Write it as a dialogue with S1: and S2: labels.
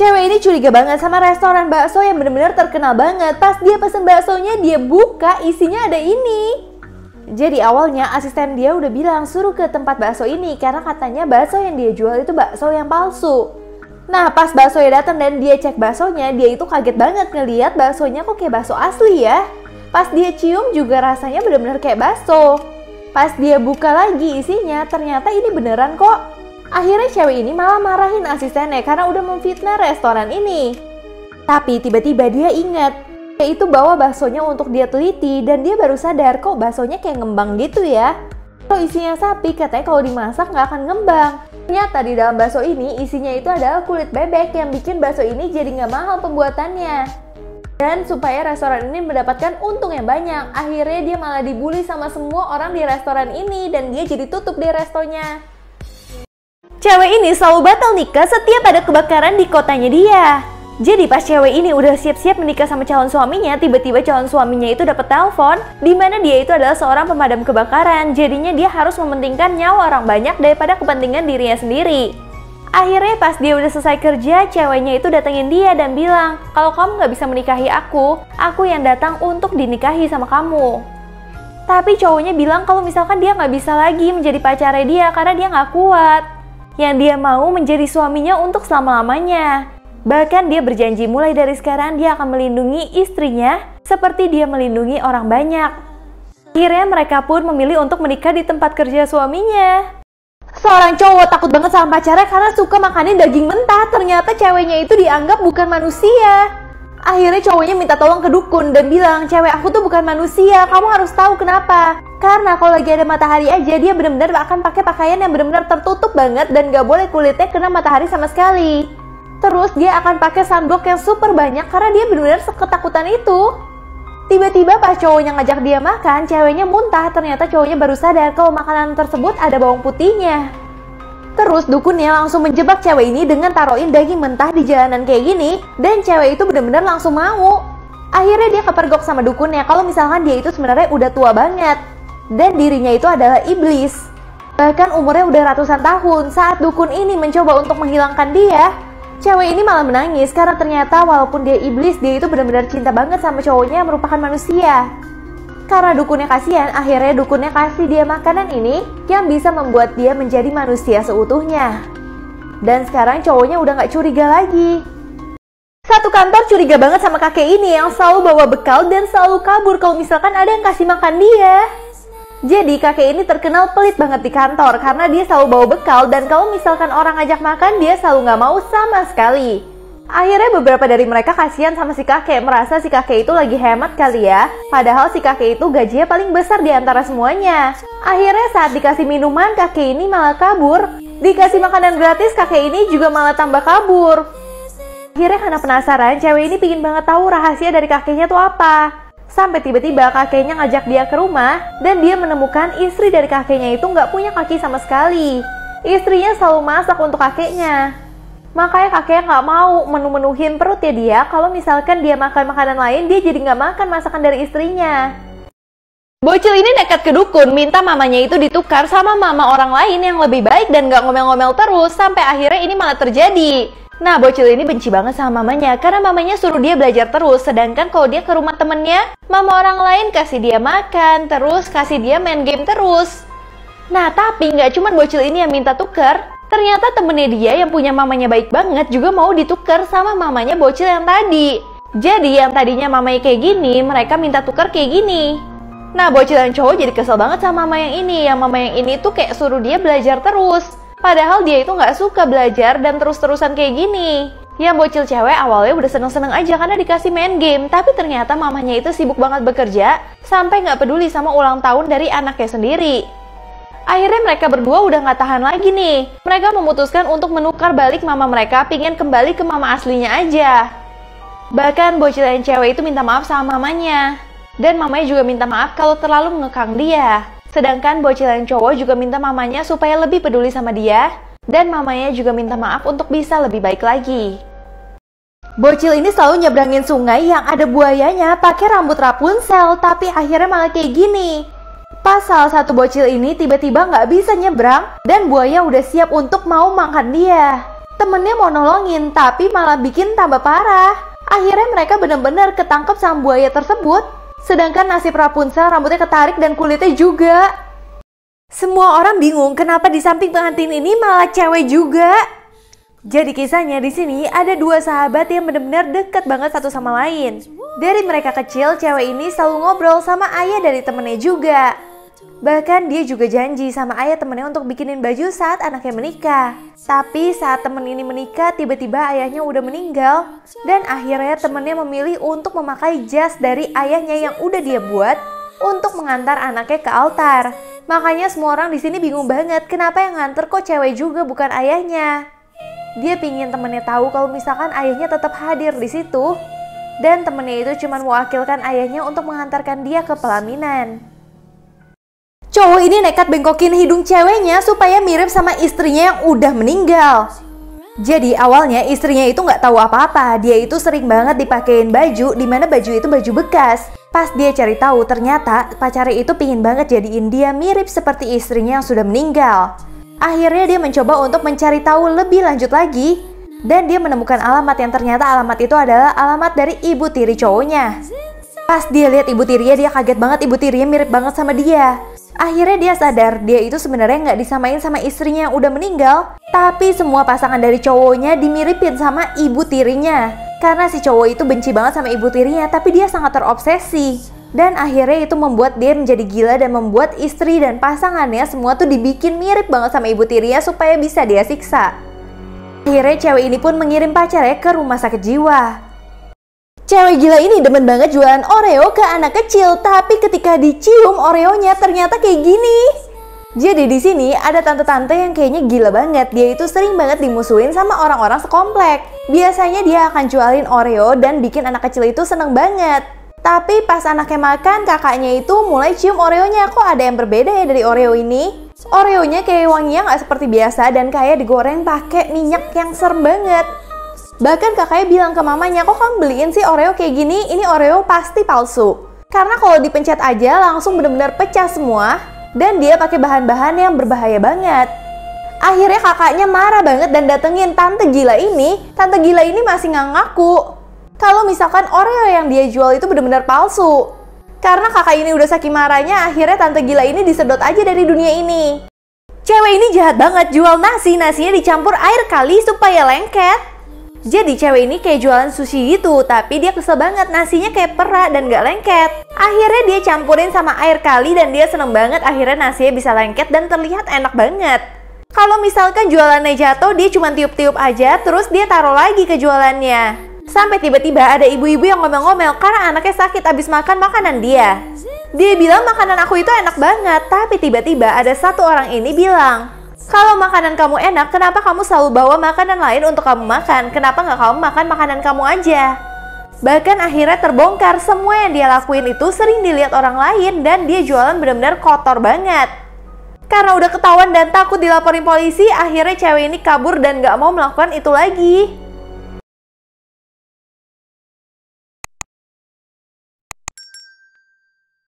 S1: Cewek ini curiga banget sama restoran bakso yang bener-bener terkenal banget. Pas dia pesen baksonya, dia buka, isinya ada ini. Jadi awalnya asisten dia udah bilang suruh ke tempat bakso ini karena katanya bakso yang dia jual itu bakso yang palsu. Nah pas baksonya datang dan dia cek baksonya, dia itu kaget banget ngeliat baksonya kok kayak bakso asli ya. Pas dia cium juga rasanya bener-bener kayak bakso. Pas dia buka lagi isinya, ternyata ini beneran kok. Akhirnya cewek ini malah marahin asistennya karena udah memfitnah restoran ini. Tapi tiba-tiba dia ingat, dia itu bawa baksonya untuk dia teliti dan dia baru sadar kok baksonya kayak ngembang gitu ya. Kalau isinya sapi katanya kalau dimasak nggak akan ngembang. Ternyata di dalam bakso ini isinya itu adalah kulit bebek yang bikin bakso ini jadi nggak mahal pembuatannya. Dan supaya restoran ini mendapatkan untung yang banyak, akhirnya dia malah dibully sama semua orang di restoran ini dan dia jadi tutup di restonya. Cewek ini selalu batal nikah setiap ada kebakaran di kotanya dia. Jadi pas cewek ini udah siap-siap menikah sama calon suaminya, tiba-tiba calon suaminya itu dapat telepon di mana dia itu adalah seorang pemadam kebakaran. Jadinya dia harus mementingkan nyawa orang banyak daripada kepentingan dirinya sendiri. Akhirnya pas dia udah selesai kerja, ceweknya itu datengin dia dan bilang, kalau kamu nggak bisa menikahi aku yang datang untuk dinikahi sama kamu. Tapi cowoknya bilang kalau misalkan dia nggak bisa lagi menjadi pacarnya dia karena dia nggak kuat. Yang dia mau menjadi suaminya untuk selama-lamanya. Bahkan dia berjanji mulai dari sekarang dia akan melindungi istrinya seperti dia melindungi orang banyak. Akhirnya mereka pun memilih untuk menikah di tempat kerja suaminya. Seorang cowok takut banget sama pacarnya karena suka makanin daging mentah. Ternyata ceweknya itu dianggap bukan manusia. Akhirnya cowoknya minta tolong ke dukun dan bilang, cewek aku tuh bukan manusia, kamu harus tahu kenapa. Karena kalau lagi ada matahari aja dia benar-benar akan pakai pakaian yang benar-benar tertutup banget dan gak boleh kulitnya kena matahari sama sekali. Terus dia akan pakai sunblock yang super banyak karena dia benar-benar ketakutan itu. Tiba-tiba pas cowoknya ngajak dia makan, ceweknya muntah. Ternyata cowoknya baru sadar kalau makanan tersebut ada bawang putihnya. Terus dukunnya langsung menjebak cewek ini dengan taruhin daging mentah di jalanan kayak gini. Dan cewek itu benar-benar langsung mau. Akhirnya dia kepergok sama dukunnya kalau misalkan dia itu sebenarnya udah tua banget. Dan dirinya itu adalah iblis. Bahkan umurnya udah ratusan tahun. Saat dukun ini mencoba untuk menghilangkan dia, cewek ini malah menangis karena ternyata walaupun dia iblis, dia itu benar-benar cinta banget sama cowoknya yang merupakan manusia. Karena dukunnya kasihan, akhirnya dukunnya kasih dia makanan ini yang bisa membuat dia menjadi manusia seutuhnya. Dan sekarang cowoknya udah gak curiga lagi. Satu kantor curiga banget sama kakek ini yang selalu bawa bekal dan selalu kabur kalau misalkan ada yang kasih makan dia. Jadi kakek ini terkenal pelit banget di kantor karena dia selalu bawa bekal dan kalau misalkan orang ngajak makan dia selalu gak mau sama sekali. Akhirnya beberapa dari mereka kasihan sama si kakek, merasa si kakek itu lagi hemat kali ya. Padahal si kakek itu gajinya paling besar di antara semuanya. Akhirnya saat dikasih minuman, kakek ini malah kabur. Dikasih makanan gratis, kakek ini juga malah tambah kabur. Akhirnya karena penasaran, cewek ini pingin banget tahu rahasia dari kakeknya tuh apa. Sampai tiba-tiba kakeknya ngajak dia ke rumah dan dia menemukan istri dari kakeknya itu nggak punya kaki sama sekali. Istrinya selalu masak untuk kakeknya. Makanya kakeknya nggak mau menu-menuhin perutnya dia. Kalau misalkan dia makan makanan lain, dia jadi nggak makan masakan dari istrinya. Bocil ini nekat ke dukun, minta mamanya itu ditukar sama mama orang lain yang lebih baik dan nggak ngomel-ngomel terus. Sampai akhirnya ini malah terjadi. Nah, bocil ini benci banget sama mamanya karena mamanya suruh dia belajar terus. Sedangkan kalau dia ke rumah temennya, mama orang lain kasih dia makan, terus kasih dia main game terus. Nah, tapi nggak cuma bocil ini yang minta tuker. Ternyata temennya dia yang punya mamanya baik banget juga mau ditukar sama mamanya bocil yang tadi. Jadi yang tadinya mamanya kayak gini, mereka minta tukar kayak gini. Nah, bocil yang cowok jadi kesel banget sama mama yang ini. Yang mama yang ini tuh kayak suruh dia belajar terus. Padahal dia itu nggak suka belajar dan terus-terusan kayak gini. Yang bocil cewek awalnya udah seneng-seneng aja karena dikasih main game. Tapi ternyata mamanya itu sibuk banget bekerja sampai nggak peduli sama ulang tahun dari anaknya sendiri. Akhirnya mereka berdua udah gak tahan lagi nih. Mereka memutuskan untuk menukar balik mama mereka, pingin kembali ke mama aslinya aja. Bahkan bocil yang cewek itu minta maaf sama mamanya. Dan mamanya juga minta maaf kalau terlalu mengekang dia. Sedangkan bocil yang cowok juga minta mamanya supaya lebih peduli sama dia. Dan mamanya juga minta maaf untuk bisa lebih baik lagi. Bocil ini selalu nyebrangin sungai yang ada buayanya pakai rambut Rapunzel. Tapi akhirnya malah kayak gini. Pas salah satu bocil ini tiba-tiba nggak bisa nyebrang dan buaya udah siap untuk mau makan dia. Temennya mau nolongin, tapi malah bikin tambah parah. Akhirnya mereka benar-benar ketangkep sama buaya tersebut. Sedangkan nasib Rapunzel, rambutnya ketarik dan kulitnya juga. Semua orang bingung kenapa di samping pengantin ini malah cewek juga. Jadi kisahnya di sini ada dua sahabat yang benar-benar dekat banget satu sama lain. Dari mereka kecil, cewek ini selalu ngobrol sama ayah dari temennya juga. Bahkan dia juga janji sama ayah temennya untuk bikinin baju saat anaknya menikah. Tapi saat temen ini menikah, tiba-tiba ayahnya udah meninggal. Dan akhirnya temennya memilih untuk memakai jas dari ayahnya yang udah dia buat untuk mengantar anaknya ke altar. Makanya semua orang di sini bingung banget kenapa yang nganter kok cewek juga bukan ayahnya. Dia pingin temennya tahu kalau misalkan ayahnya tetap hadir di situ. Dan temennya itu cuma mewakilkan ayahnya untuk mengantarkan dia ke pelaminan. Cowok ini nekat bengkokin hidung ceweknya supaya mirip sama istrinya yang udah meninggal. Jadi awalnya istrinya itu nggak tahu apa-apa. Dia itu sering banget dipakein baju, dimana baju itu baju bekas. Pas dia cari tahu, ternyata pacarnya itu pingin banget jadiin dia mirip seperti istrinya yang sudah meninggal. Akhirnya dia mencoba untuk mencari tahu lebih lanjut lagi. Dan dia menemukan alamat yang ternyata alamat itu adalah alamat dari ibu tiri cowoknya. Pas dia lihat ibu tirinya, dia kaget banget, ibu tirinya mirip banget sama dia. Akhirnya dia sadar dia itu sebenarnya nggak disamain sama istrinya yang udah meninggal, tapi semua pasangan dari cowoknya dimiripin sama ibu tirinya. Karena si cowok itu benci banget sama ibu tirinya, tapi dia sangat terobsesi. Dan akhirnya itu membuat dia menjadi gila dan membuat istri dan pasangannya semua tuh dibikin mirip banget sama ibu tirinya supaya bisa dia siksa. Akhirnya cewek ini pun mengirim pacarnya ke rumah sakit jiwa. Cewek gila ini demen banget jualan Oreo ke anak kecil, tapi ketika dicium Oreonya ternyata kayak gini. Jadi di sini ada tante-tante yang kayaknya gila banget. Dia itu sering banget dimusuhin sama orang-orang sekomplek. Biasanya dia akan jualin Oreo dan bikin anak kecil itu seneng banget. Tapi pas anaknya makan, kakaknya itu mulai cium Oreonya. Kok ada yang berbeda ya dari Oreo ini? Oreonya kayak wanginya nggak seperti biasa dan kayak digoreng pakai minyak yang serem banget. Bahkan kakaknya bilang ke mamanya, kok kamu beliin sih Oreo kayak gini? Ini Oreo pasti palsu. Karena kalau dipencet aja langsung bener-bener pecah semua. Dan dia pakai bahan-bahan yang berbahaya banget. Akhirnya kakaknya marah banget dan datengin tante gila ini. Tante gila ini masih nggak ngaku kalau misalkan Oreo yang dia jual itu bener-bener palsu. Karena kakak ini udah saking marahnya, akhirnya tante gila ini disedot aja dari dunia ini. Cewek ini jahat banget, jual nasinya dicampur air kali supaya lengket. Jadi cewek ini kayak jualan sushi gitu, tapi dia kesel banget nasinya kayak perak dan gak lengket. Akhirnya dia campurin sama air kali dan dia seneng banget akhirnya nasinya bisa lengket dan terlihat enak banget. Kalau misalkan jualannya jatuh, dia cuma tiup-tiup aja terus dia taruh lagi ke jualannya. Sampai tiba-tiba ada ibu-ibu yang ngomel-ngomel karena anaknya sakit abis makan makanan dia. Dia bilang makanan aku itu enak banget, tapi tiba-tiba ada satu orang ini bilang, kalau makanan kamu enak, kenapa kamu selalu bawa makanan lain untuk kamu makan? Kenapa nggak kamu makan makanan kamu aja? Bahkan akhirnya terbongkar semua yang dia lakuin itu sering dilihat orang lain dan dia jualan benar-benar kotor banget. Karena udah ketahuan dan takut dilaporin polisi, akhirnya cewek ini kabur dan nggak mau melakukan itu lagi.